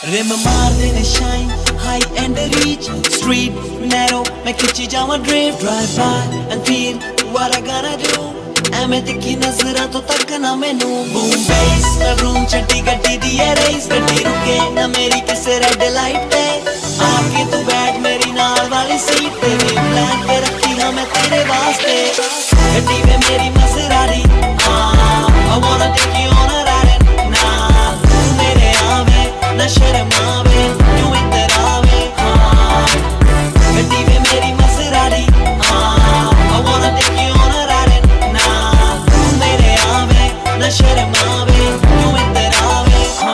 rim मार देने shine high and reach street narrow मैं खिंची जावा drift drive by and feel what I gonna do एमे तिखी नजरा तो तक ना मैनू बूम बेस मैं रूम चट्टी गड्डी दी है रेस गड्डी रुके ना मेरी किसे रेड लाइट पे आके तू बैठ मेरी नाल वाली सीट पे प्लान के रखी हाँ मैं तेरे वास्ते गड्डी में मेरी मसरारी I wanna take you on a ride now तू मेरे आवे ना शर्म आवे क्यों इधर आवे गड्डी में मेरी मसरारी I wanna take you on a ride now तू मेरे आवे ना शर्म आवे क्यों इधर आवे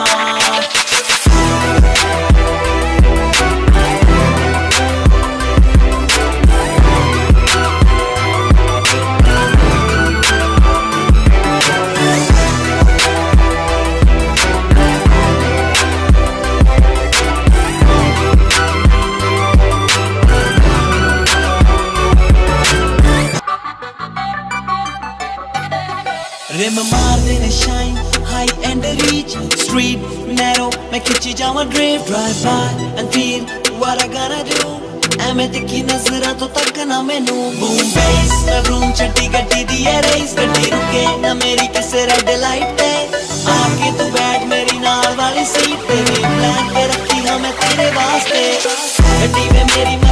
रिम मार देने shine high and reach street narrow मैं खिंची जावा drift drive by and feel what I gonna do एमे तिखी नजरा तो तक ना मैनू बूम बेस मैं रूम चट्टी गड्डी दी है रेस गड्डी रुके ना मेरी किसे रेड लाइट पे आके तू बैठ मेरी नाल वाली सीट पे प्लान के रखी हाँ मैं तेरे वास्ते गड्डी में मेरी